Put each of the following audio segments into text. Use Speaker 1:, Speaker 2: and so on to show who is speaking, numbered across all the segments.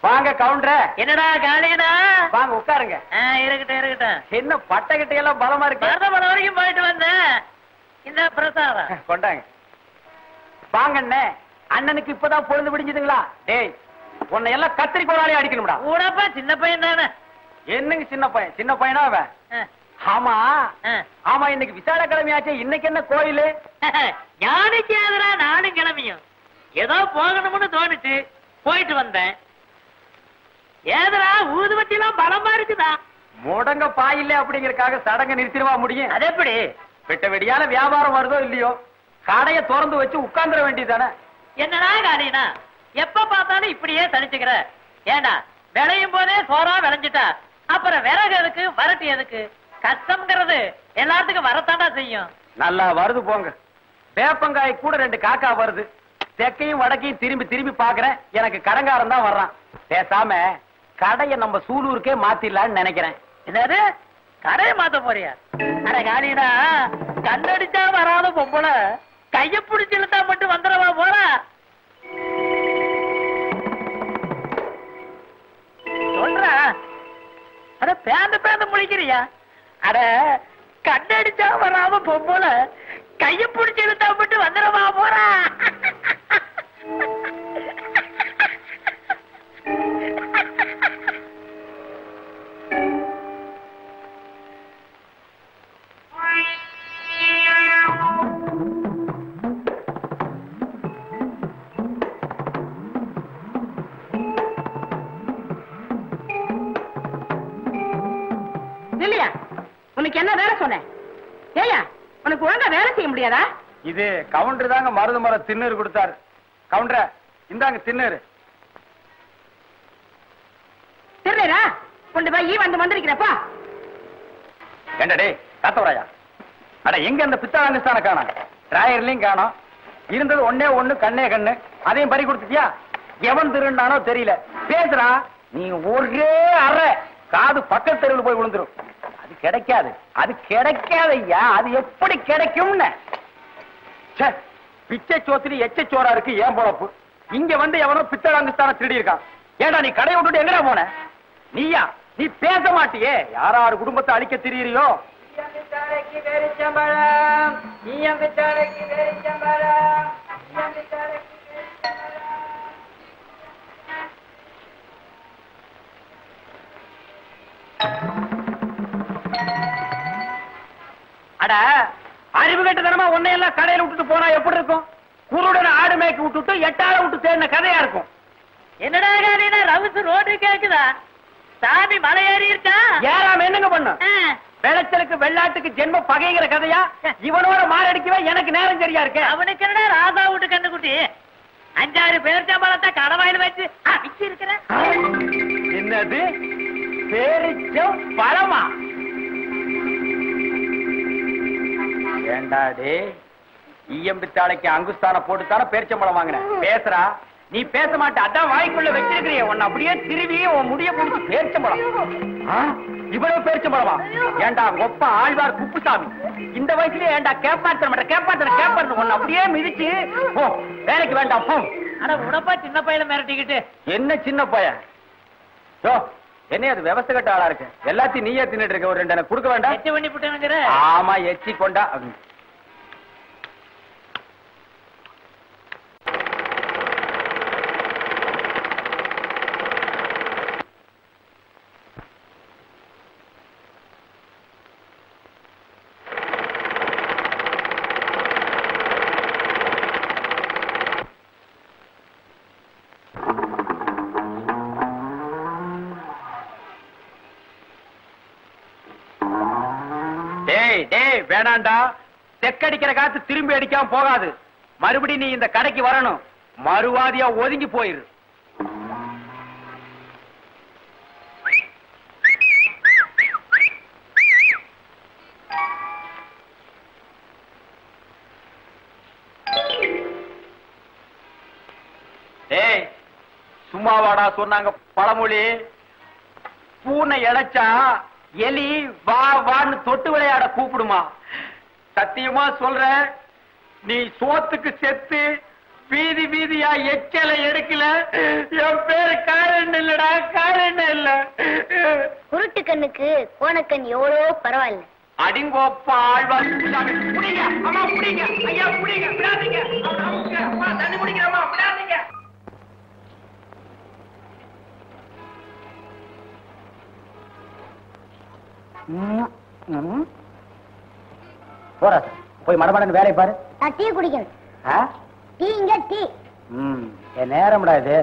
Speaker 1: வாங்க கவுண்டர்.
Speaker 2: என்னடா காளியனா?
Speaker 1: வாங்க உட்காருங்க.
Speaker 2: இருக்கட்டும் இருக்கட்டும்.
Speaker 1: என்ன பட்டகிட்ட எல்லாம் பலமா இருக்கு.
Speaker 2: மருதமலை வரைக்கும் போயிட்டு வந்தேன். இந்த பிரசாதம்
Speaker 1: கொண்டாங்க. வாங்க அண்ணே. அண்ணனுக்கு இப்பதான் பொழுது விடிஞ்சதுங்களா? டேய் உன்னை எல்லாம் கத்திரிக்கோளாலே அடிக்கணும்டா.
Speaker 2: கூடப்பா சின்ன பையன் தானே.
Speaker 1: என்னங்க சின்ன பையன்? சின்ன பையனா அவன்? ஆமா ஆமா, இன்னைக்கு விசார கிழமையாச்சே. இன்னைக்கு என்ன கோயிலு?
Speaker 2: ஞானிக்கு எதிரா நானும் கிளம்பியும் ஏதோ போகணும்னு தோணுச்சு, போயிட்டு வந்தேன். ஏதரா ஊதுவத்தி எல்லாம் பலமா இருக்குதா?
Speaker 1: முடங்க பாயில்ல அப்படிங்கறக்காக சடங்க நிறுத்திடுவா முடியும்?
Speaker 2: அது எப்படி?
Speaker 1: வெட்ட வெடியால வியாபாரம் வருதோ இல்லையோ, கடையை திறந்து வச்சு உட்கார்ந்துட வேண்டியதானே.
Speaker 2: என்னடா காரியனா எப்ப பார்த்தாலும் இப்படியே தனிச்சுக்கிற? ஏண்டா விளையும் போதே சோறா விளைஞ்சிட்டா அப்புறம் விறகு எதுக்கு, வரட்டி எதுக்கு? கஷ்டம்ங்கிறது எல்லாத்துக்கும் வரத்தாண்டா செய்யும்.
Speaker 1: நல்லா வருது போங்க. வேப்பங்காய் கூட 2 காக்கா வருது. தெற்கையும் வடக்கையும் திரும்பி திரும்பி பாக்குறேன். எனக்கு கடங்காரம் தான் வர்றான். பேசாம கடையை நம்ம சூலூருக்கே மாத்திடலான்னு நினைக்கிறேன்.
Speaker 2: என்னது கடையை மாத்த போறியா? அட காலிடா, கண்ணடிச்சா வராத பொம்பளை கைய பிடிச்சு இழுத்தா மட்டும் வந்துடவா போற? சொல்ற. அட பேந்து பேந்து முழிக்கிறியா? அட கண்ணடிச்சா வராம பொம்பளை கைய பிடிச்சு இழுத்தா மட்டும் வந்துடவா போற?
Speaker 3: இல்லையா? உனக்கு என்ன வேலை சொன்னேன்? ஏயா உனக்கு ஒழுங்கா வேலை செய்ய முடியாதா?
Speaker 1: இது கவுண்டர் தாங்க மருது மரம் திண்ணூறு கொடுத்தாரு. கவுண்டர் இந்தாங்க திண்ணூறு.
Speaker 3: திருநீரா கொண்டு போய் வந்து வந்திருக்கிறப்பா.
Speaker 1: ஏண்டா காத்தவராயா, அட எங்க அந்த பித்தாளங்கஸ்தான காணோம்? டிராயர்லயும் காணோம். இருந்தது ஒன்னே ஒண்ணு, கண்ணே கண்ணு. அதையும் பறி கொடுத்துட்டியா? எவன் திருண்டானோ தெரியல. பேசுறா நீ ஒரே அறை காது பக்கத்து தெருவில் போய் விழுந்துரும். அது கிடைக்காது, அது கிடைக்காது ஐயா. அது எப்படி கிடைக்கும்னு பிச்சை சோத்திரி எச்ச சோரா இருக்கு ஏன் பொழப்பு. இங்க வந்து எவனோ பித்தளாங்குஸ்தான திருடி இருக்கான். ஏண்டா நீ கடையை விட்டுட்டு எங்கடா போன? நீயா? நீ பேச மாட்டியே. யாராரு குடும்பத்தை அழிக்க திரியறியோ? அட அறிவு கட்டுத்தனமா உன்னையெல்லாம் கடையில விட்டுட்டு போனா எப்படி இருக்கும்? குருடன் ஆடு மேய்க்கு விட்டுட்டு 8 ஆளை விட்டு சேர்ந்த கதையா இருக்கும்.
Speaker 2: என்னடா காலினா ரவுசு ரோடு கேக்குதா? சாமி மலை ஏறி இருக்கா?
Speaker 1: ஏறாம என்னங்க பண்ண? வெள்ளச்சலுக்கு வெள்ளாட்டுக்கு ஜென்ம பகைங்கிற கதையா? இவனோட மாரடிக்கவே எனக்கு நேரம் சரியா இருக்கு.
Speaker 2: அவனுக்கு என்னடா ராசா விட்டு கண்டுக்குட்டி 5-6 பேரிச்சம்பழத்தை கடவாயில் வச்சு அடிச்சு இருக்கிற.
Speaker 1: என்னது பேரிச்சம் பழமா? ஏண்டாடே ஈயம்பித்தாளைக்கு அங்குஸ்தான போட்டுத்தான பேரிச்சம்பழம் வாங்கினேன். பேசுறா நீ பேச மாட்ட. அதான் வாய்க்குள்ள வச்சிருக்கிறிய உன்னை அப்படியே திருவி உன் முடிய பிடிச்சி பேரிச்சம்பழம். இவ்வளவு பேரிச்சம்பழமா? ஏண்டா ஒப்ப ஆழ்வார் குப்புசாமி இந்த வயசுலயே ஏண்டா கேப்பாத்தன உன்னை அப்படியே மிதிச்சு போ, வேலைக்கு வேண்டாம் போ.
Speaker 2: ஆனா உடப்பா சின்ன பையனை மிரட்டிக்கிட்டு.
Speaker 1: என்ன சின்ன பையன்? என்ன அது விவசாய கட்ட ஆளா இருக்கு. எல்லாத்தையும் நீயே தின்னுட்டு இருக்க. ஒரு 2 எனக்கு கொடுக்க வேண்டாம்?
Speaker 2: எச்சி பண்ணி போட்டுங்கிற.
Speaker 1: ஆமா எச்சி கொண்டா. வேணாண்டா, தெக்கடிக்கிற காத்து திரும்பி அடிக்காம போகாது. மறுபடி நீ இந்த கடைக்கு வரணும். மறுவாதியா ஒதுங்கி போயிரு. ஏய் சும்மாவாடா சொன்னாங்க பழமொழி. பூனை இழைச்சா எலி வா வான்னு தொட்டு விளையாட கூப்பிடுமா? சத்தியமா சொல்ற, நீ சோத்துக்கு செத்து வீதி வீதியா எச்சலை எடுக்கல. என் பேரு காலண்ண இல்லடா, காலண்ண இல்ல.
Speaker 4: குருட்டு கண்ணுக்கு கோணக்கண் எவ்வளோ பரவாயில்ல.
Speaker 1: அடிங்கோப்பா ஆழ்வார் புடிங்க, அம்மா புடிங்க, ஐயா புடிங்க, விடாதீங்க. அம்மா தண்ணி குடிக்கிறம்மா, விடாதீங்க. போறா போய் மடமடன்னு வேலையை பாரு.
Speaker 4: நான் டீ குடிக்கணும். டீ இங்க டீ.
Speaker 1: என் நேரம்டா இது.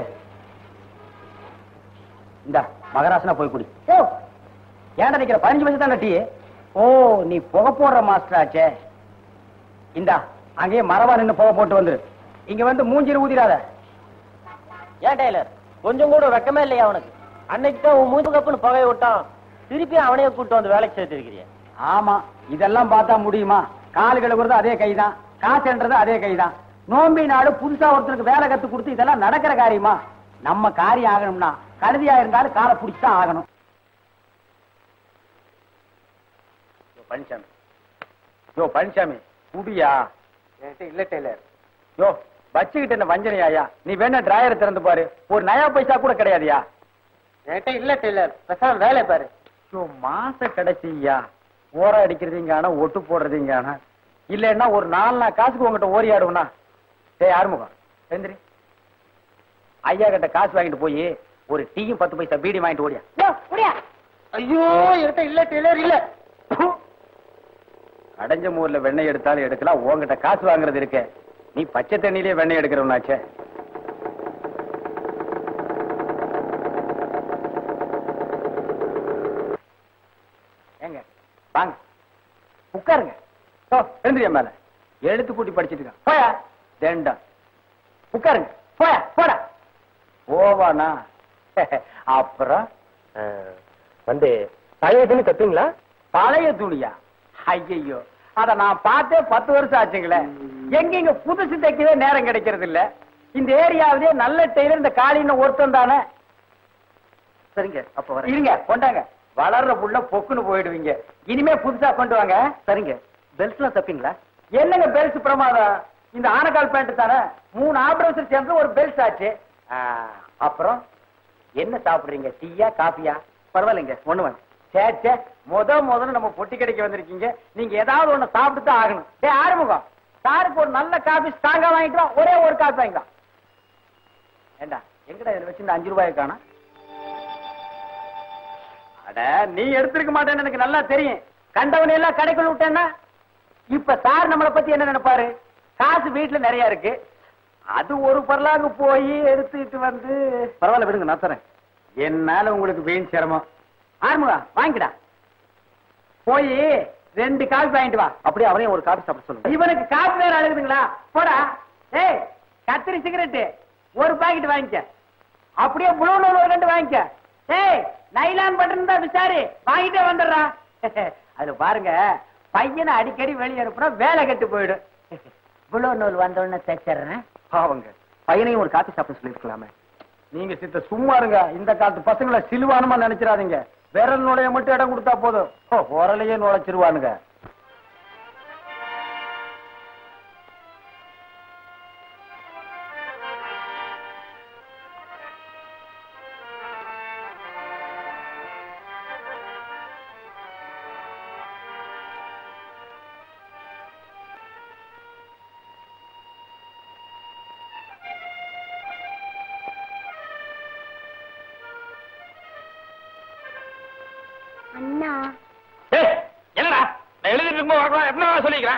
Speaker 1: இந்த மகராசனா போய் குடி. ஏன்டா நிக்கிற 15 வயசு தான் டீ. ஓ நீ புகை போடுற மாஸ்டர் ஆச்சே. இந்தா அங்கேயே மரவா நின்று புகை போட்டு வந்துரு. இங்க வந்து மூஞ்சிரு ஊதிராத.
Speaker 2: ஏன் டெய்லர் கொஞ்சம் கூட வெக்கமே இல்லையா அவனுக்கு? அன்னைக்கு தான் உன் மூஞ்சி கப்புன்னு புகையை விட்டான், திருப்பி அவனையே கூட்டு வந்து வேலைக்கு சேர்த்திருக்கிறிய.
Speaker 1: ஆமா இதெல்லாம் பார்த்தா முடியுமா? கால் கழுவுறது அதே கைதான், காசுன்றது அதே கைதான். நோம்பி நாடு புதுசா ஒருத்தருக்கு வேலை கத்து கொடுத்து இதெல்லாம் நடக்கிற காரியமா? நம்ம காரியம் ஆகணும்னா கழுதியா இருந்தாலும் காலை பிடிச்சுதான் ஆகணும். பழனிசாமி, யோ பழனிசாமி குடியா? இல்ல டெய்லர். யோ வச்சுக்கிட்டு என்ன வஞ்சனையாயா? நீ வேணா டிராயரை திறந்து பாரு, ஒரு நயா பைசா கூட கிடையாதுயா.
Speaker 2: இல்ல டெய்லர், பேசாம வேலை பாரு.
Speaker 1: யோ மாச கடைசியா ஓர அடிக்கிறதுங்கான ஒட்டு போடுறதுங்கான இல்லன்னா ஒரு 4 நாள் காசுக்கு உங்ககிட்ட ஓரி ஆடுவனா? டேய் ஆறுமுகம் எந்திரி. ஐயா கிட்ட காசு வாங்கிட்டு போய் ஒரு டீயும் 10 பைசா பீடி வாங்கிட்டு ஓடியா.
Speaker 2: ஐயோ என்கிட்ட இல்ல டெய்லர் இல்ல.
Speaker 1: அடைஞ்ச மூர்ல வெண்ணெய் எடுத்தாலும் எடுக்கலாம், உங்ககிட்ட காசு வாங்குறது இருக்க. நீ பச்சை தண்ணியிலே வெண்ணெய் எடுக்கிறவனாச்சே. ஏங்க வாங்க உட்காருங்க. எழுந்திரியா மேல எழுத்து கூட்டி படிச்சிட்டு இருக்க. போயா தேண்டா உட்காருங்க. போயா போடா. ஓவானா அப்புறம்
Speaker 2: வந்து பழைய துணி தப்பீங்களா?
Speaker 1: பழைய துணியா? ஐயோ அத நான் பார்த்தே 10 வருஷம் ஆச்சுங்களே. எங்க புதுசு தைக்கவே நேரம் கிடைக்கிறது இல்ல. இந்த ஏரியாவிலே நல்ல டெய்லர் இந்த காலின்னு ஒருத்தன் தானே.
Speaker 2: சரிங்க அப்ப வர
Speaker 1: இருங்க கொண்டாங்க. வளர்ற புள்ள பொக்குன்னு போயிடுவீங்க. இனிமே புதுசா கொண்டு வாங்க.
Speaker 2: சரிங்க. பெல்ட் எல்லாம் தப்பீங்களா?
Speaker 1: என்னங்க பெல்ட் பிரமாதம்? இந்த ஆனக்கால் பேண்ட் தானே 3 ஆபரேஷன் சேர்ந்து ஒரு பெல்ட் ஆச்சு. அப்புறம் என்ன சாப்பிடுறீங்க? டீயா காபியா?
Speaker 2: பரவாயில்லைங்க ஒண்ணு வேணும்.
Speaker 1: சே முதல்ல நம்ம பொட்டி கடைக்கு வந்திருக்கீங்க, நீங்க ஏதாவது ஒண்ணு சாப்பிட்டு தான் ஆகணும். டேய் ஆறுமுகம், சாருக்கு ஒரு நல்ல காபி ஸ்ட்ராங்கா வாங்கிட்டு வா. ஒரே ஒரு காபி வாங்கிக்கலாம். ஏண்டா எங்கடா இதுல வச்சு இந்த 5 ரூபாய் காணோம்? அட நீ எடுத்திருக்க மாட்டேன்னு எனக்கு நல்லா தெரியும். கண்டவனை எல்லாம் கடைக்குள்ள விட்டேன்னா இப்ப சார் நம்மளை பத்தி என்ன நினைப்பாரு? காசு வீட்டுல நிறைய இருக்கு, அது ஒரு பரலாங்க போய் எடுத்துட்டு வந்து.
Speaker 2: பரவாயில்ல விடுங்க நான் தரேன்.
Speaker 1: என்னால உங்களுக்கு வீண் சிரமம். ஆறுமுகா வாங்கிடா. போய் 2 காபி வாங்கிட்டு வா.
Speaker 2: அப்படியே அவரையும் ஒரு காபி சாப்பிட சொல்லுங்க.
Speaker 1: இவனுக்கு காபி வேற அழுகுதுங்களா? போடா. ஏய் கத்திரி சிகரெட் ஒரு பாக்கெட் வாங்கிக்க. அப்படியே புளூ நூல் ஒரு 2 வாங்கிக்க. ஏய் நைலான் பட்டன் தான் விசாரி வாங்கிட்டே வந்துடுறா. அதுல பாருங்க பையனை அடிக்கடி வெளியே அனுப்புனா வேலை கெட்டு போயிடும். புளூ நூல் வந்தோடனே தைச்சிடுறேன்.
Speaker 2: பாவங்க பையனையும் ஒரு காபி சாப்பிட சொல்லிருக்கலாமே.
Speaker 1: நீங்க சித்த சும்மா இருங்க. இந்த காலத்து பசங்களை சிலுவானுமா நினைச்சிடாதீங்க. விரல் நுழைய மட்டும் இடம் கொடுத்தா போதும், உரலையே நுழைச்சிருவானுங்க.
Speaker 4: அண்ணா
Speaker 1: என்னடா நான் எழுதிட்டு இருக்கும்போது என்ன சொல்லிக்கிறேன்?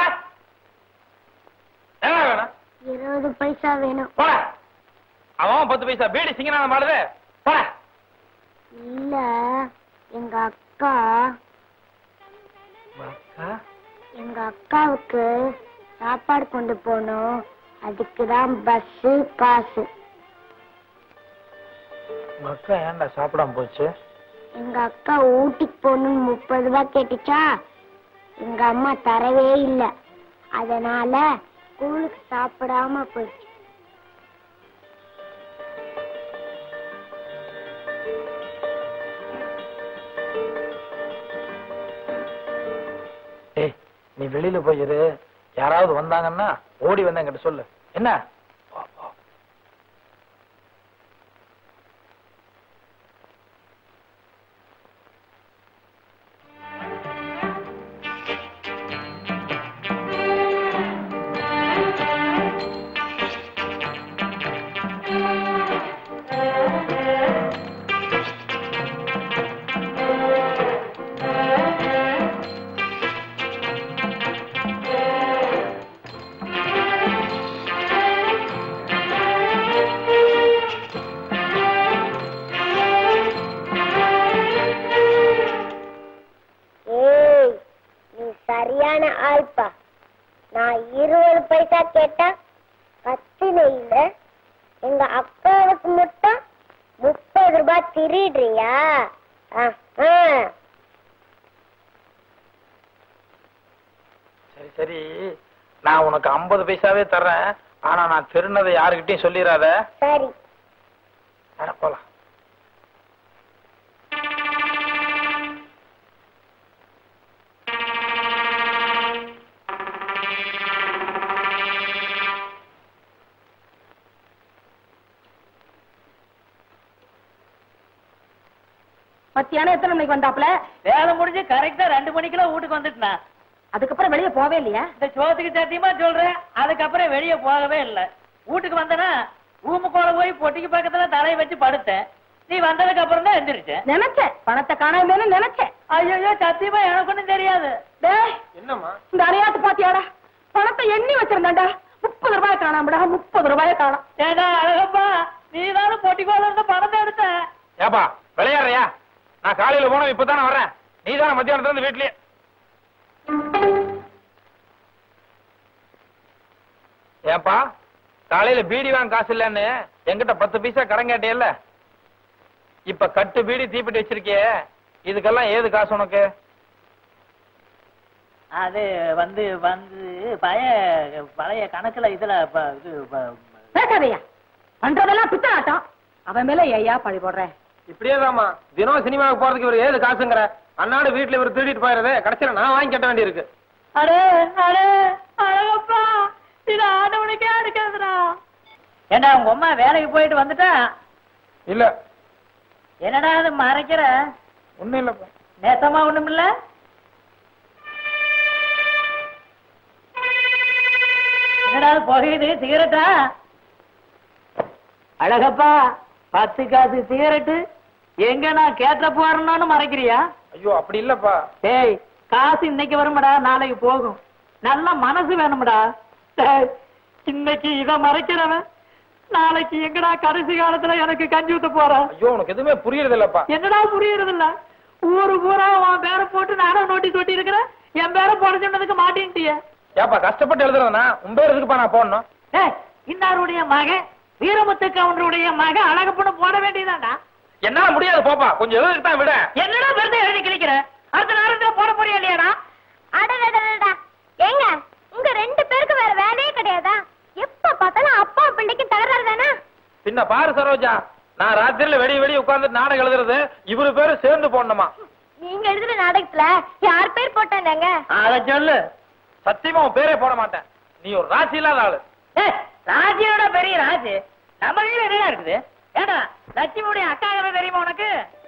Speaker 4: 20 பைசா வேணும்.
Speaker 1: அவன் 10 பைசா பீடி சிங்கனான மாடுது.
Speaker 4: இல்ல எங்க அக்கா எங்க அக்காவுக்கு சாப்பாடு கொண்டு போகணும், அதுக்குதான் பஸ் காசு.
Speaker 1: அக்கா ஏன்டா சாப்பிடாம போச்சு?
Speaker 4: எங்க அக்கா ஊட்டிக்கு போகணும்னு 30 ரூபாய் கேட்டுச்சா, எங்க அம்மா தரவே இல்லை. அதனால ஸ்கூலுக்கு சாப்பிடாம போயிடுச்சு.
Speaker 1: நீ வெளியில போயிரு, யாராவது வந்தாங்கன்னா ஓடி வந்து என்கிட்ட சொல்லு. என்ன
Speaker 4: மட்டும் 30 ரூபாய் திருடுறியா?
Speaker 5: சரி சரி, நான் உனக்கு 50 பைசாவே தர்றேன். ஆனா நான் திருநதை யாருக்கிட்டையும் சொல்லிடாத.
Speaker 4: சரி.
Speaker 5: போலாம்.
Speaker 3: மத்தியானம் எத்தனை மணிக்கு வந்தாப்ல?
Speaker 2: வேலை முடிஞ்சு கரெக்டா 2 மணிக்கெல்லாம் வீட்டுக்கு வந்துட்டுனா.
Speaker 3: அதுக்கப்புறம் வெளியே போவே இல்லையா?
Speaker 2: இந்த சோத்துக்கு சத்தியமா சொல்றேன், அதுக்கப்புறம் வெளியே போகவே இல்லை. வீட்டுக்கு வந்தனா ரூமுக்குள்ள போய் பொட்டிக்கு பக்கத்துல தலையை வச்சு படுத்தேன். நீ வந்ததுக்கு அப்புறம் தான் எந்திரிச்சேன்.
Speaker 3: நினைச்சேன் பணத்தை காணாமேன்னு நினைச்சேன்.
Speaker 2: ஐயோ சத்தியமா எனக்கு ஒண்ணும் தெரியாது.
Speaker 3: டேய்,
Speaker 5: என்னம்மா
Speaker 3: இந்த அரையாத்து பாத்தியாடா? பணத்தை எண்ணி வச்சிருந்தாண்டா. 30 ரூபாய் காணாமடா. 30 ரூபாய் காணாம்.
Speaker 2: ஏடா அழகப்பா, நீ தானே பொட்டிக்கோல இருந்த பணத்தை எடுத்த.
Speaker 5: ஏப்பா விளையாடுறியா? நான் காலையில போனோம், இப்பதானே வர்றேன். நீ தானே மத்தியானத்துல இருந்து வீட்லயே. ஏப்பா காலையில பீடி வாங்க காசு இல்லன்னு என்கிட்ட 10 பைசா கடன் கேட்டியல்ல? இப்ப கட்டு பீடி தீப்பிட்டு வச்சிருக்கியே, இதுக்கெல்லாம் ஏது காசு உனக்கு?
Speaker 2: அது வந்து பழைய கணக்குல இதுல
Speaker 3: பேசாதையா, பண்றதெல்லாம் பித்தலாட்டம். அவன் மேல ஏயா பழி போடுறேன்?
Speaker 5: இப்படியேதாம்மா தினம் சினிமாவுக்கு போறதுக்கு இவர் ஏது காசுங்கிற? அன்னாடு வீட்டுல இவர் திருடிட்டு போயிடுறது, கடைசியில நான் வாங்கி கட்ட வேண்டியிருக்கு.
Speaker 2: அடே அடே அழகப்பா, இது ஆண்டவனுக்கே அடுக்காதுடா. ஏண்டா உங்க அம்மா வேலைக்கு போயிட்டு வந்துட்டா?
Speaker 5: இல்ல.
Speaker 2: என்னடா அது மறைக்கிற?
Speaker 5: ஒண்ணும் இல்லப்பா.
Speaker 2: நேசமா ஒண்ணும் இல்ல? என்னடா புகையுது? சிகரெட்டா? அழகப்பா 10 காசு சிகரெட்டு எங்க நான் கேட்ட போறேன்னு மறைக்கிறியா?
Speaker 5: ஐயோ அப்படி இல்லப்பா.
Speaker 2: டேய், காசு இன்னைக்கு வரும்டா, நாளைக்கு போகும். நல்ல மனசு வேணும்டா. டேய், இன்னைக்கு இத மறைக்கிறவன் நாளைக்கு எங்கடா கடைசி காலத்துல எனக்கு கஞ்சி ஊத்த போறான்?
Speaker 5: ஐயோ உனக்கு எதுவுமே புரியறது இல்லப்பா.
Speaker 2: என்னடா புரியறது இல்ல? ஊரு பூரா உன் பேரை போட்டு நானும் நோட்டீஸ் ஒட்டி இருக்கிறேன். என் பேரை போட சொன்னதுக்கு மாட்டேன்ட்டிய.
Speaker 5: ஏப்பா கஷ்டப்பட்டு எழுதுறதுனா உன் பேர் எதுக்குப்பா நான் போடணும்?
Speaker 2: டேய், இன்னாருடைய மகன் வீரமுத்து கவுண்டருடைய மகன் அழகப்பன்னு போட வேண்டியதாண்டா.
Speaker 5: என்னால முடியாது போப்பா, கொஞ்சம் எழுதுக்கு தான் விட.
Speaker 2: என்னடா பெருதை எழுதி கிழிக்கிற? அடுத்த நேரத்துல போட போறியா இல்லையாடா?
Speaker 4: அடடடடா, ஏங்க உங்க 2 பேருக்கு வேற வேலையே கிடையாதா? எப்ப பார்த்தாலும் அப்பா பிள்ளைக்கு தகராறு தானே?
Speaker 5: பின்ன பாரு சரோஜா, நான் ராத்திரில வெடி உட்கார்ந்து நாடகம் எழுதுறது இவரு பேரு சேர்ந்து போடணுமா?
Speaker 4: நீங்க எழுதுற நாடகத்துல யார் பேர் போட்டாங்க?
Speaker 2: அத சொல்லு.
Speaker 5: சத்தியமா உன் பேரே போட மாட்டேன். நீ ஒரு ராசி இல்லாத ஆளு.
Speaker 2: ஏய், ராஜியோட பெரிய ராஜு நம்ம வீட்டுல என்ன இருக்குது? ஏடா லட்சுமியுடைய அக்கா தெரியுமா உனக்கு?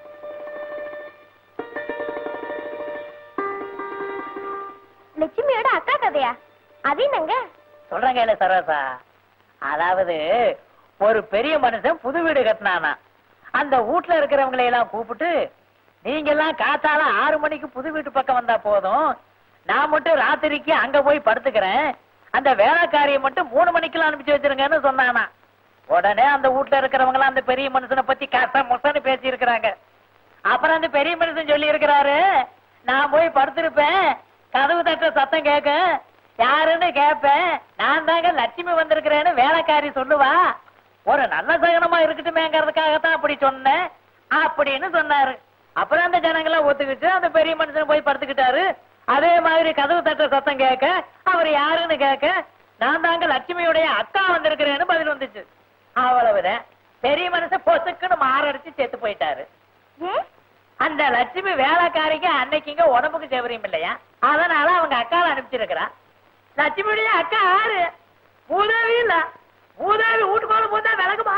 Speaker 4: லட்சுமியோட அக்கா கதையா? அது என்னங்க?
Speaker 2: சொல்றேன் கேளு சரோசா. அதாவது ஒரு பெரிய மனுஷன் புது வீடு கட்டினானா. அந்த வீட்டுல இருக்கிறவங்களை எல்லாம் கூப்பிட்டு, நீங்க எல்லாம் காத்தால 6 மணிக்கு புது வீட்டு பக்கம் வந்தா போதும், நான் மட்டும் ராத்திரிக்கு அங்க போய் படுத்துக்கிறேன். அந்த வேலைக்காரியை மட்டும் 3 மணிக்கெல்லாம் அனுப்பிச்சு வச்சிருங்கன்னு சொன்னானா. உடனே அந்த வீட்டுல இருக்கிறவங்க அந்த பெரிய மனுஷனை பத்தி கச முசன்னு பேசி இருக்கிறாங்க. அப்புறம் அந்த பெரிய மனுஷன் சொல்லி இருக்கிறாரு, நான் போய் படுத்திருப்பேன், கதவு தட்டுற சத்தம் கேட்க, யாருன்னு கேட்பேன், நான் தாங்க லட்சுமி வந்திருக்கிறேன்னு வேலைக்காரி சொல்லுவா. ஒரு நல்ல சகனமா இருக்கட்டுமேங்கிறதுக்காகத்தான் அப்படி சொன்னேன் அப்படின்னு சொன்னாரு. அப்புறம் அந்த ஜனங்களை ஒத்துக்கிட்டு அந்த பெரிய மனுஷன் போய் படுத்துக்கிட்டாரு. அதே மாதிரி கதவு தட்டுற சத்தம் கேட்க, அவர் யாருன்னு கேட்க, நான் தாங்க லட்சுமியுடைய அக்கா வந்திருக்கிறேன்னு பதில் வந்துச்சு. அவ்வளவுதான். பெரிய மனுஷன் பொசுக்குன்னு மாரடிச்சு செத்து போயிட்டாரு. அந்த லட்சுமி வேலைக்காரிக்கு அன்னைக்குங்க உடம்புக்கு சௌகரியம் இல்லையா, அதனால அவங்க அக்காவை அனுப்பிச்சிருக்கிறா. லட்சுமியுடைய அக்கா யாரு? மூதேவி இல்ல. மூதேவி வீட்டுக்குள்ள போதா விளக்குமா?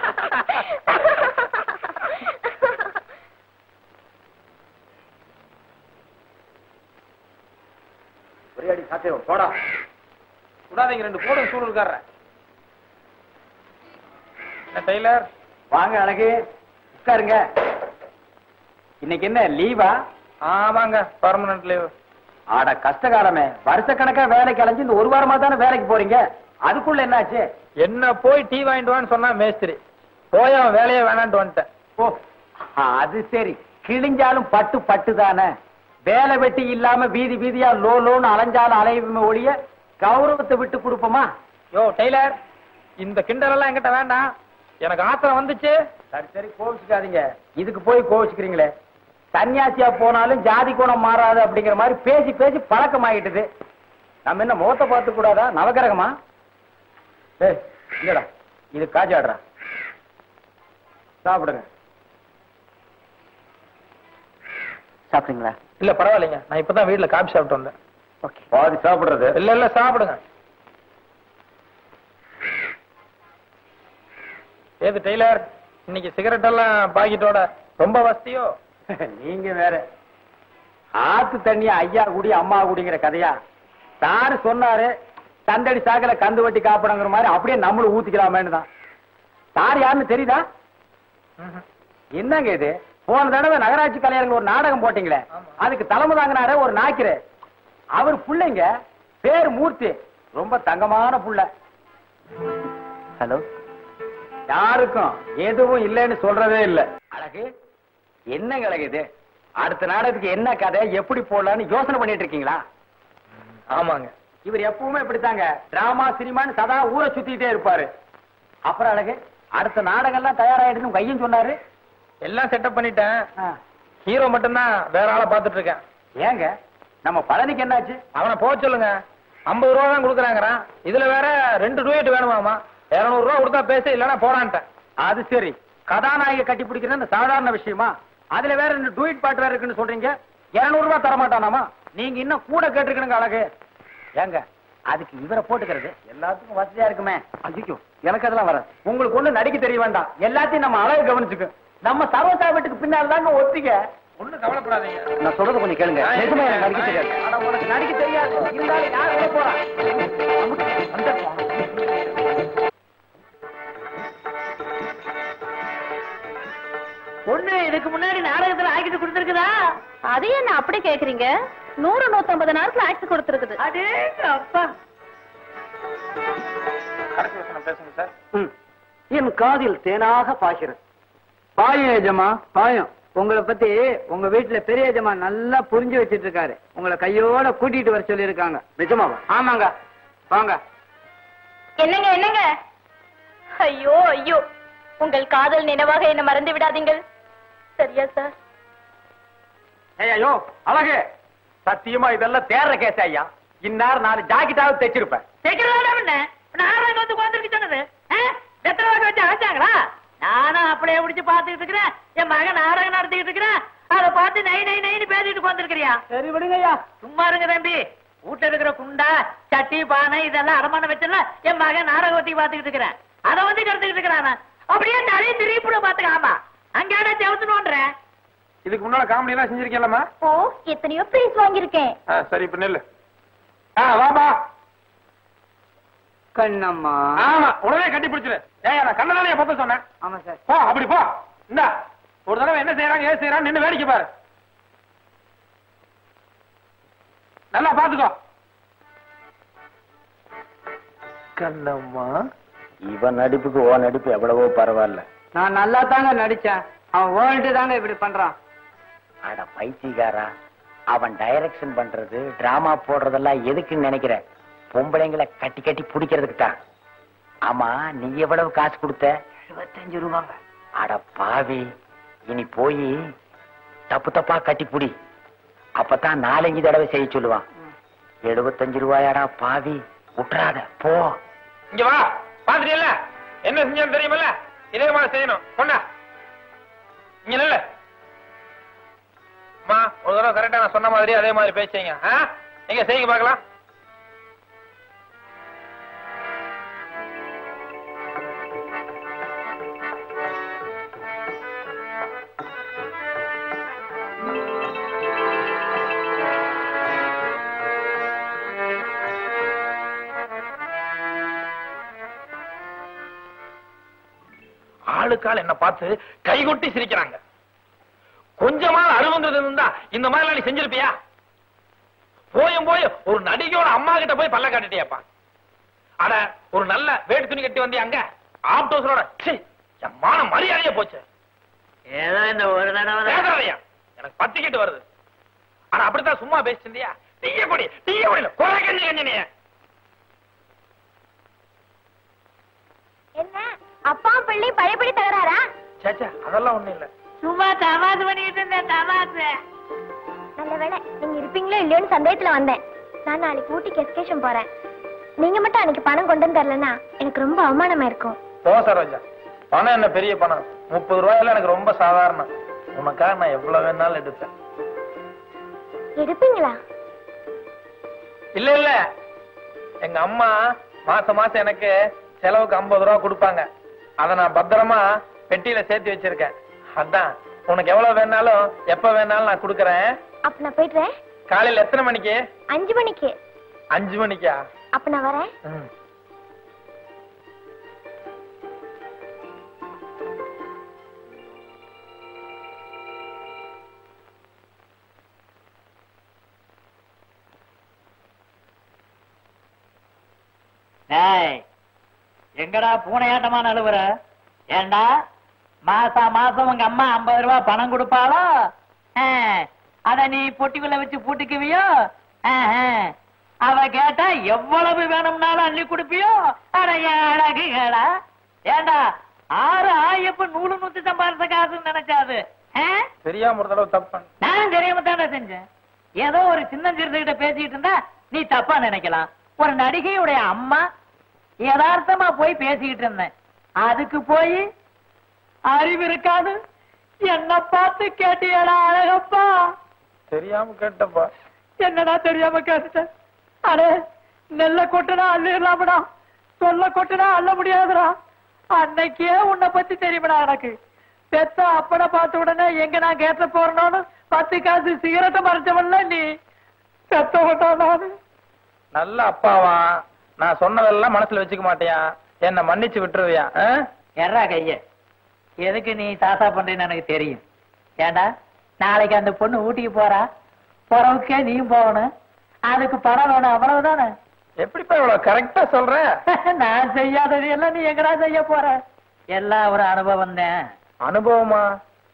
Speaker 1: ஒரேடி சாத்தியம் போடா.
Speaker 5: விடாதீங்க, 2 போடும் சூழல்கார. டெய்லர்
Speaker 1: வாங்க அழகு, உட்காருங்க. இன்னைக்கு என்ன லீவா?
Speaker 5: ஆமாங்க, பர்மனன்ட் லீவ்.
Speaker 1: ஆட கஷ்டகாலமே, வருஷக்கணக்கா வேலைக்கு அலைஞ்சு இந்த 1 வாரமா தானே வேலைக்கு போறீங்க. அதுக்குள்ள என்னாச்சு?
Speaker 5: என்ன போய் டீ வாங்கிட்டு வான்னு சொன்னா மேஸ்திரி, போய் அவன் வேலையே வேணான்ட்டு வந்துட்டேன்.
Speaker 1: ஓ அது சரி, கிழிஞ்சாலும் பட்டு பட்டு தானே. வேலை வெட்டி இல்லாம வீதி வீதியா லோன்னு அலைஞ்சாலும் அலையுமே ஒழிய கௌரவத்தை விட்டு கொடுப்போமா?
Speaker 5: யோ டெய்லர், இந்த கிண்டலெல்லாம் என்கிட்ட வேண்டாம். எனக்கு ஆத்திரம் வந்துச்சு.
Speaker 1: சரி சரி கோவிச்சுக்காதீங்க. இதுக்கு போய் கோவிச்சுக்கிறீங்களே. சன்னியாசியா போனாலும் ஜாதி குணம் மாறாது அப்படிங்கிற மாதிரி பேசி பேசி பழக்கம் ஆகிட்டுது. நம்ம என்ன முகத்தை பார்த்து கூடாதா? நவகிரகமா? ஏய் இல்லடா, இது காஜாடுறா, சாப்பிடுங்க. சாப்பிடுங்களா?
Speaker 5: இல்ல பரவாயில்லைங்க, நான் இப்பதான் வீட்டுல காபி சாப்பிட்டு வந்தேன்.
Speaker 1: ஓகே, பாதி சாப்பிடுறது.
Speaker 5: இல்ல இல்ல சாப்பிடுங்க. ஏது டெய்லர், இன்னைக்கு சிகரெட் எல்லாம் பாக்கெட்டோட ரொம்ப வசதியோ?
Speaker 1: நீங்க வேற. ஆத்து தண்ணி ஐயா குடி அம்மா குடிங்கிற கதையா? சாரு சொன்னாரு தந்தடி சாக்கல கந்து வட்டி காப்பிடங்கிற மாதிரி அப்படியே நம்மளும் ஊத்திக்கலாமேன்னு தான். சார் யாருன்னு தெரியுதா? என்னங்க இது? போன தடவை நகராட்சி கலைஞர்கள் ஒரு நாடகம் போட்டீங்களே, அதுக்கு தலைமை தாங்கினாரு ஒரு நாய்க்கிற. அவர் புள்ளைங்க பேர் மூர்த்தி, ரொம்ப தங்கமான புள்ள. ஹலோ, யாருக்கும் எதுவும் இல்லைன்னு சொல்றதே இல்ல. அழகு, என்னங்க அழகு இது? அடுத்த நாடகத்துக்கு என்ன கதை எப்படி போடலான்னு யோசனை பண்ணிட்டு இருக்கீங்களா?
Speaker 5: ஆமாங்க.
Speaker 1: இவர் எப்பவுமே இப்படித்தாங்க, டிராமா சினிமான்னு சதா ஊரை சுத்திட்டே இருப்பாரு. அப்புறம் அழகு, அடுத்த நாடகம் எல்லாம் தயாராயிடுன்னு கையும் சொன்னாரு.
Speaker 5: எல்லாம் செட்டப் பண்ணிட்டேன். ஹீரோ மட்டும்தான் வேற ஆளை பாத்துட்டு இருக்கேன்.
Speaker 1: ஏங்க நம்ம பழனிக்கு என்னாச்சு?
Speaker 5: அவனை போக சொல்லுங்க. 50 ரூபா தான் கொடுக்குறாங்கிறான். இதுல வேற 2 டூயட் வேணுமாமா. 200 ரூபா கொடுத்தா பேச, இல்லன்னா போடான்ட்டேன்.
Speaker 1: அது சரி, கதாநாயகி கட்டி பிடிக்கிறது சாதாரண விஷயமா? அதுல வேற 2 டூயட் பாட்டு வேற இருக்குன்னு சொல்றீங்க. 200 ரூபாய் தர மாட்டானாமா? நீங்க இன்னும் கூட கேட்டிருக்கணுங்க அழகு. ஏங்க அதுக்கு இவரை போட்டுக்கிறது எல்லாத்துக்கும் வசதியா இருக்குமே. ஐயோ, எனக்கு அதெல்லாம் வர. உங்களுக்கு ஒண்ணு நடிக்க தெரிய வேண்டாம், எல்லாத்தையும் நம்ம அழகு கவனிச்சுக்கு. நம்ம சர்வசா வீட்டுக்கு பின்னால் தாங்க ஒத்திக்க.
Speaker 5: ஒண்ணும் கவலைப்படாதீங்க.
Speaker 1: நான் சொல்றது கொஞ்சம் கேளுங்க. நிஜமா எனக்கு நடிக்க தெரியாது. ஆனா உனக்கு நடிக்க தெரியாது இருந்தாலும் யார் உள்ள போறா?
Speaker 2: பொண்ணு இதுக்கு முன்னாடி நாடகத்துல ஆக்கிட்டு கொடுத்துருக்குதா?
Speaker 3: அது என்ன அப்படி கேக்குறீங்க? 100-150 நேரத்துல ஆக்ட் கொடுத்துருக்குது.
Speaker 2: அதே அப்பா.
Speaker 5: கடைசி வசனம் பேசுங்க சார்.
Speaker 1: என் காதில் தேனாக பாய்கிறது. பாயம் ஏஜமா பாயம். உங்களை பத்தி உங்க வீட்டுல பெரிய ஏஜமா நல்லா புரிஞ்சு வச்சிட்டு இருக்காரு. உங்களை கையோட கூட்டிட்டு வர சொல்லி இருக்காங்க. நிஜமாவா? ஆமாங்க, வாங்க.
Speaker 3: என்னங்க என்னங்க? ஐயோ ஐயோ, உங்கள் காதல் நினைவாக என்ன மறந்து விடாதீங்கள். சரியா சார்?
Speaker 1: ஐயோ அழகு, சத்தியமா இதெல்லாம் தேர்ற கேஸ் ஐயா. இந்நேரம் 4 ஜாக்கெட்டாவது தைச்சிருப்பேன்.
Speaker 2: நாடகம் வந்து குழந்தைக்கு சொன்னது எத்தனை வாக்கு வச்சு அழைச்சாங்களா? நானும் அப்படியே பிடிச்சு பாத்துக்கிட்டு இருக்கிறேன். என் மகன் நாடகம் நடத்திக்கிட்டு இருக்கிறேன். அதை பார்த்து நை நை நைன்னு பேசிட்டு வந்துருக்கிறியா?
Speaker 1: சரி விடுங்க ஐயா.
Speaker 2: சும்மா இருங்க தம்பி. வீட்டுல இருக்கிற குண்டா சட்டி பானை இதெல்லாம் அடமான வச்சல என் மகன் நாடகம் ஒத்தி பாத்துக்கிட்டு இருக்கிறேன். அதை வந்து கருத்துக்கிட்டு இருக்கிறான். அப்படியே நிறைய திருப்பிட பாத்துக்காமா அங்கேட செவத்துனோன்றேன்.
Speaker 5: இதுக்கு முன்னால காமெடி எல்லாம் செஞ்சிருக்கேன்லமா?
Speaker 3: ஓ, எத்தனையோ பிரைஸ் வாங்கியிருக்கேன்.
Speaker 5: சரி, இப்ப நெல்லு. வாப்பா.
Speaker 1: கண்ணம்மா.
Speaker 5: ஆமா, உடனே கட்டி பிடிச்சிரு. ஏய், நான் கண்ணதானே பத்த சொன்னேன்.
Speaker 1: ஆமா சார்.
Speaker 5: போ, அப்படி போ. இந்தா ஒரு தடவை என்ன செய்யறாங்க ஏன் செய்யறான்னு நின்னு வேடிக்கை பாரு. நல்லா பாத்துக்கோ. கண்ணம்மா,
Speaker 1: இவன் நடிப்புக்கு ஓ நடிப்பு எவ்வளவோ பரவாயில்ல. நான் நல்லா தாங்க நடிச்சேன். அவன் ஓன்ட்டு தாங்க இப்படி பண்றான். அட பைத்தியக்காரா, அவன் டைரக்ஷன் பண்றது டிராமா போடுறதெல்லாம் எதுக்குன்னு நினைக்கிற? பொம்பளைங்களை கட்டி கட்டி பிடிக்கிறதுக்கு தான். ஆமா, நீ எவ்வளவு காசு கொடுத்த? 75 ரூபாங்க. அட பாவி, இனி போய் தப்பு தப்பா கட்டி புடி. அப்பதான் 4-5 தடவை செய்ய சொல்லுவான். 75 ரூபாயாடா பாவி, விட்டுறாத போ.
Speaker 5: இங்க வா. பாத்துட்டீல்ல என்ன செஞ்சேன்னு தெரியுமில்ல? இதே மாதிரி செய்யணும். கொண்டா இங்க இல்ல. அம்மா, ஒரு தடவை கரெக்டா நான் சொன்ன மாதிரி அதே மாதிரி பேசுங்க. எங்க செய்யுங்க பாக்கலாம். ஆளுக்கால் என்ன பார்த்து கைகொட்டி சிரிக்கிறாங்க. கொஞ்சமா அருவங்கிறது இருந்தா இந்த மாதிரி நீ செஞ்சிருப்பியா? போயும் போய் ஒரு நடிகையோட அம்மா கிட்ட போய் பல்ல காட்டிட்டியாப்பா. அட, ஒரு நல்ல வேட்டு துணி கட்டி வந்தியா அங்க ஆப்டோஸரோட? என் மான மரியாதையே போச்சு.
Speaker 2: ஏதோ இந்த ஒரு தடவை
Speaker 5: எனக்கு 10 கிட்ட வருது. ஆனா அப்படித்தான் சும்மா பேசிட்டியா? டீய குடியில குறை கஞ்சி கஞ்சினிய.
Speaker 4: என்ன அப்பா பிள்ளை பழையபடி தகராறா?
Speaker 5: சேச்சா அதெல்லாம் ஒண்ணும் இல்ல.
Speaker 2: சும்மா தமாசு பண்ணிட்டு இருந்தேன், தமாசு.
Speaker 4: நல்ல வேளை நீங்க இருப்பீங்களோ இல்லையோன்னு சந்தேகத்துல வந்தேன். நான் நாளைக்கு ஊட்டிக்கு எஸ்கேஷன் போறேன். நீங்க மட்டும் அன்னைக்கு பணம் கொண்டு வந்து தரலன்னா எனக்கு ரொம்ப அவமானமா இருக்கும்.
Speaker 5: போ சரோஜா, பணம் என்ன பெரிய பணம்? 30 ரூபாயில எனக்கு ரொம்ப சாதாரணம். உனக்காக நான் எவ்வளவு வேணாலும் எடுப்பேன்.
Speaker 4: எடுப்பீங்களா?
Speaker 5: இல்ல இல்ல, எங்க அம்மா மாசம் மாசம் எனக்கு செலவுக்கு 50 ரூபா கொடுப்பாங்க. அத நான் பத்திரமா பெட்டியில சேர்த்து வச்சிருக்கேன். அதான் உனக்கு எவ்வளவு வேணாலும் எப்ப வேணாலும் நான் கொடுக்கறேன்.
Speaker 4: அப்ப நான் போயிடுறேன்.
Speaker 5: காலையில எத்தனை மணிக்கு?
Speaker 4: 5 மணிக்கு.
Speaker 5: 5 மணிக்கா?
Speaker 4: அப்ப நான் வரேன்.
Speaker 2: எங்கடா பூனையாட்டமா நழுவுற? ஏண்டா மாசம் உங்க அம்மா 50 ரூபாய் பணம் கொடுப்பாளோ? அத நீ பொட்டிக்குள்ள வச்சு பூட்டிக்குவியோ? அவ கேட்டா எவ்வளவு வேணும்னாலும் அள்ளி கொடுப்பியோ? அழகுகளா? ஏண்டா 6 ஆயப்ப 100 சம்பாதிச்ச காசுன்னு நினைச்சாது?
Speaker 5: தெரியாம ஒரு தடவை தப்பு.
Speaker 2: நான் தெரியாம தானே செஞ்சேன். ஏதோ ஒரு சின்ன சிறுத்தைகிட்ட பேசிட்டு இருந்தா நீ தப்பா நினைக்கலாம். ஒரு நடிகையுடைய அம்மா யதார்த்தமா போய் பேசிக்கிட்டு இருந்தேன். அதுக்கு போய் அறிவு இருக்காது என்ன பார்த்து கேட்டியடா அழகப்பா?
Speaker 5: தெரியாம கேட்டப்பா.
Speaker 2: என்னடா தெரியாம கேட்டுட்ட? அடே நெல்ல கொட்டுனா அள்ளிடலாமடா, சொல்ல கொட்டுனா அள்ள முடியாதுடா. அன்னைக்கே உன்னை பத்தி தெரியுமடா எனக்கு. பெத்த அப்பட பார்த்த உடனே எங்க நான் கேட்ட போறேன்னு 10 காசு சிகரெட்டை மறைச்சவன்ல நீ. பெத்த விட்டான்.
Speaker 5: நல்ல அப்பாவா? நான் சொன்னதெல்லாம் மனசுல வச்சுக்க மாட்டியா? என்ன மன்னிச்சு விட்டுருவியா?
Speaker 2: எறா கைய எதுக்கு நீ தாத்தா பண்றேன்னு எனக்கு தெரியும். ஏண்டா நாளைக்கு அந்த பொண்ணு ஊட்டிக்கு போறா, போறவுக்கே நீயும் போகணும். அதுக்கு பணம் வேணும், அவ்வளவுதானே?
Speaker 5: எப்படிப்பா இவ்வளவு கரெக்டா சொல்ற?
Speaker 2: நான் செய்யாதது எல்லாம் நீ எங்கடா செய்ய போற? எல்லாம் ஒரு அனுபவம் தான்.
Speaker 5: அனுபவமா?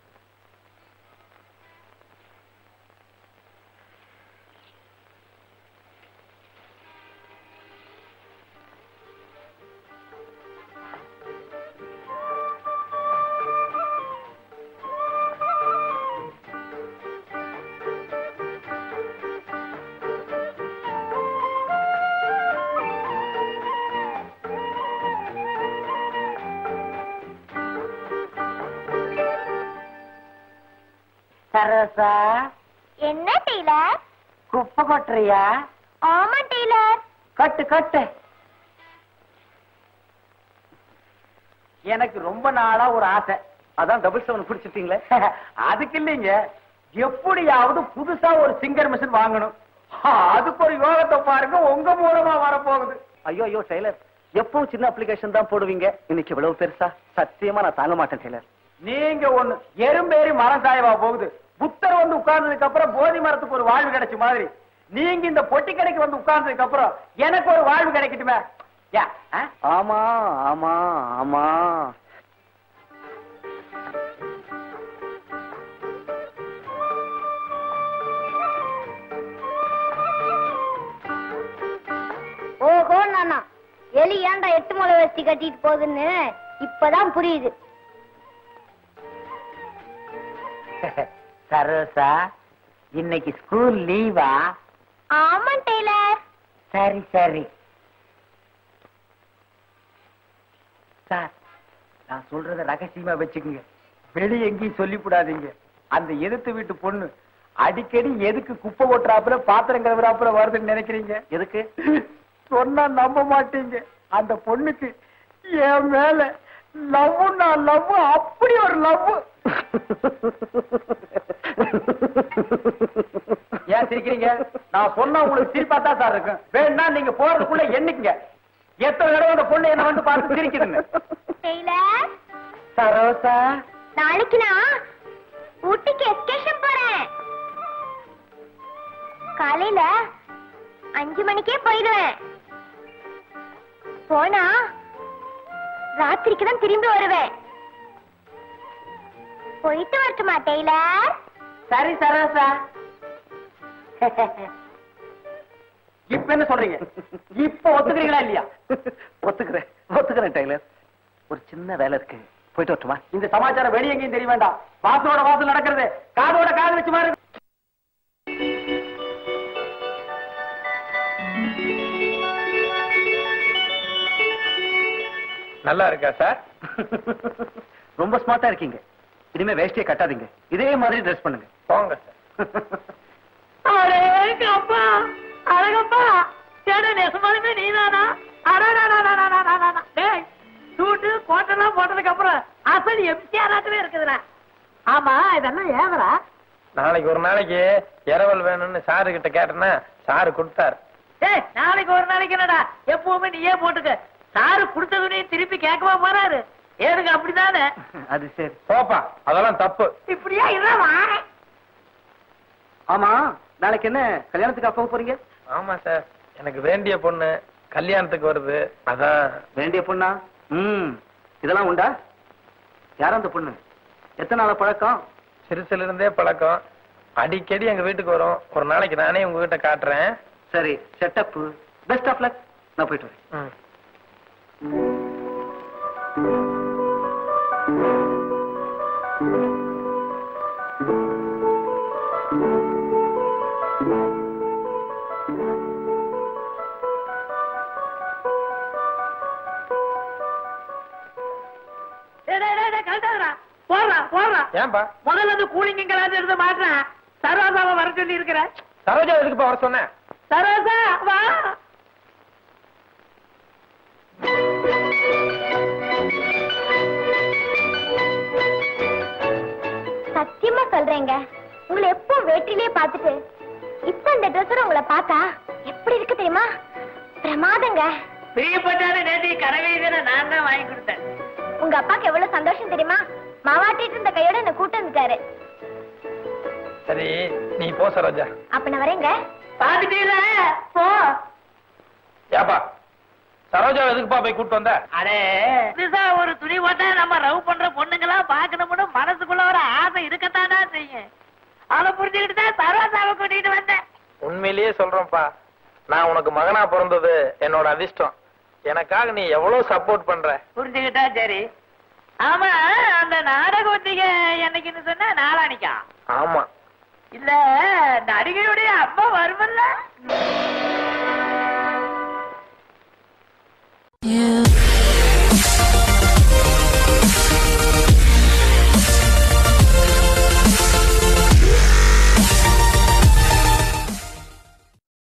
Speaker 2: சரோசா,
Speaker 4: என்ன டெய்லர்?
Speaker 2: குப்பை கொட்டுறியா?
Speaker 4: ஆமா டெய்லர்.
Speaker 2: கொட்டு கொட்டு.
Speaker 1: எனக்கு ரொம்ப நாளா ஒரு ஆசை. அதான் டபுள் 7 குடிச்சிட்டீங்களே. அதுக்கு இல்லைங்க, எப்படியாவது புதுசா ஒரு சிங்கர் மிஷின் வாங்கணும். அதுக்கு ஒரு யோகத்தை பாருங்க, உங்க மூலமா வரப்போகுது. ஐயோ ஐயோ டெய்லர், எப்பவும் சின்ன அப்ளிகேஷன் தான் போடுவீங்க, இன்னைக்கு இவ்வளவு பெருசா? சத்தியமா நான் தாங்க மாட்டேன் டெய்லர். நீங்க ஒண்ணு எறும்பேறி மரம் சாயவா போகுது. புத்தர் வந்து உட்கார்ந்ததுக்கு அப்புறம் போதி மரத்துக்கு ஒரு வாழ்வு கிடைச்ச மாதிரி நீங்க இந்த பொட்டி கடைக்கு வந்து உட்கார்ந்ததுக்கு அப்புறம் எனக்கு ஒரு வாழ்வு கிடைக்கட்டுமே. ஆமா ஆமா ஆமா.
Speaker 4: ஓஹோ நானா, எலி ஏன்டா 8 முளை வச்சு கட்டிட்டு போகுதுன்னு இப்பதான் புரியுது.
Speaker 2: சரோசா, இன்னைக்கு ஸ்கூல் லீவா?
Speaker 4: ஆமா டெய்லர்.
Speaker 2: சரி சரி.
Speaker 1: சார், நான் சொல்றத ரகசியமா வச்சுக்கோங்க, வெளிய எங்கேயும் சொல்லிவிடாதீங்க. அந்த எதிர்த்து வீட்டு பொண்ணு அடிக்கடி எதுக்கு குப்பை ஓட்டுறாப்புல பாத்திரம் கழுவுறாப்புல வருதுன்னு நினைக்கிறீங்க? எதுக்கு சொன்னா நம்ப மாட்டீங்க. அந்த பொண்ணுக்கு என் மேல லவ்னா லவ், அப்படி ஒரு லவ். ஏன் சிரிக்கிறீங்க? நான் சொன்னா உங்களுக்கு சிரிப்பா தான் சார் இருக்கும். வேணா நீங்க போறதுக்குள்ள எண்ணிக்கங்க எத்தனை தடவை அந்த பொண்ணு என்ன வந்து பார்த்து சிரிக்குதுன்னு.
Speaker 4: டெய்லர்,
Speaker 1: சரோசா,
Speaker 4: நாளைக்கு நான் ஊட்டிக்கு எஸ்கேஷன் போறேன். காலையில 5 மணிக்கே போயிடுவேன். போனா ராத்திரிக்கு தான் திரும்பி வருவேன். போயிட்டு வரட்டுமா டெய்லர்?
Speaker 2: சரி சரோசா.
Speaker 1: இப்ப என்ன சொல்றீங்க? இப்ப ஒத்துக்கிறீங்களா இல்லையா? ஒத்துக்கிறேன் ஒத்துக்கிறேன் டெய்லர். ஒரு சின்ன வேலை இருக்கு, போயிட்டு வரட்டுமா? இந்த சமாச்சாரம் வெளியே எங்கேயும் தெரிய வேண்டாம். வாசலோட வாசல் நடக்கிறது, காதோட காது வச்சு மாதிரி.
Speaker 5: நல்லா இருக்கா சார்?
Speaker 1: ரொம்ப ஸ்மார்ட்டா இருக்கீங்க. இனிமே வேஷ்டியை கட்டாதீங்க, இதே மாதிரி ட்ரெஸ் பண்ணுங்க.
Speaker 5: போங்க சார்.
Speaker 2: அப்பா அழகப்பா, சேட நெசமாலுமே நீதானா? சூட்டு கோட்டெல்லாம் போட்டதுக்கு அப்புறம் அசல் எம்சிஆராகவே இருக்குதுடா. ஆமா, இதெல்லாம் ஏவரா?
Speaker 5: நாளைக்கு ஒரு நாளைக்கு இரவல் வேணும்னு சாரு கிட்ட கேட்டேன்னா சாரு கொடுத்தாரு.
Speaker 2: ஏய், நாளைக்கு ஒரு நாளைக்கு என்னடா, எப்பவுமே நீயே போட்டுக்க. சாரு கொடுத்ததுனையும் திருப்பி கேட்கவா போறாரு? ஏனுங்க அப்படிதானே?
Speaker 1: அது சரி.
Speaker 5: போப்பா, அதெல்லாம் தப்பு.
Speaker 2: இப்படியா இல்லவா?
Speaker 1: ஆமா, நாளைக்கு என்ன கல்யாணத்துக்கு அப்ப போறீங்க?
Speaker 5: ஆமா சார், எனக்கு வேண்டிய பொண்ணு கல்யாணத்துக்கு வருது. அதான்.
Speaker 1: வேண்டிய பொண்ணா? இதெல்லாம் உண்டா? யார் அந்த பொண்ணு? எத்தனை நாள பழக்கம்?
Speaker 5: சிறுசுல இருந்தே பழக்கம். அடிக்கடி எங்க வீட்டுக்கு வரும். ஒரு நாளைக்கு நானே உங்ககிட்ட காட்டுறேன்.
Speaker 1: சரி, செட்டப் பெஸ்ட் ஆஃப் லக். நான் போயிட்டு வரேன்.
Speaker 5: ஏன்பா
Speaker 2: முதல்ல வந்து கூலிங்கிறான்னு இருந்து மாட்டேன். சரோசாவை வர சொல்லி இருக்கிற.
Speaker 5: சரோஜா எதுக்குப்பா வர சொன்னேன்?
Speaker 2: சரோசா வா.
Speaker 4: சத்தியமா சொல்றேங்க, உங்களை எப்போ வேற்றிலேயே பார்த்துட்டு இப்ப இந்த ட்ரெஸ்ஸோட உங்களை பார்த்தா எப்படி இருக்கு தெரியுமா? பிரமாதங்க.
Speaker 2: பிரியப்பட்டாலும் நேற்று கரவையை நான் தான் வாங்கி கொடுத்தேன்.
Speaker 4: உங்க அப்பாக்கு எவ்வளவு சந்தோஷம் தெரியுமா? மாவாட்டிட்டு இருந்த கையோட என்ன கூட்டம் வந்துட்டாரு.
Speaker 5: சரி, நீ போ சரோஜா.
Speaker 4: அப்ப நான் வரேங்க.
Speaker 2: பாத்துட்டீல போ.
Speaker 5: ஏப்பா, சரோஜா எதுக்குப்பா போய் கூட்டு வந்த?
Speaker 2: அடே, புதுசா ஒரு துணி போட்டா நம்ம ரவ் பண்ற பொண்ணுங்களா பாக்கணும்னு மனசுக்குள்ள ஒரு ஆசை இருக்கத்தானா செய்யும். அதை புரிஞ்சுக்கிட்டு தான் சரோஜாவை கூட்டிட்டு வந்தேன்.
Speaker 5: உண்மையிலேயே சொல்றேன்ப்பா, நான் உனக்கு மகனா பிறந்தது என்னோட அதிர்ஷ்டம். எனக்காக நீ எவ்வளவு சப்போர்ட் பண்ற.
Speaker 2: புரிஞ்சுக்கிட்டா சரி. ஆமா, அந்த நாடக ஒத்திகை என்னைக்குன்னு சொன்னா நாளானிக்கா?
Speaker 5: ஆமா.
Speaker 2: இல்ல, நடிகையுடைய அம்மா வருமல்ல?